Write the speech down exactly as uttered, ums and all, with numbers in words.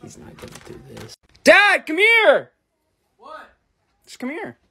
He's not gonna do this. Dad, come here! What? Just come here.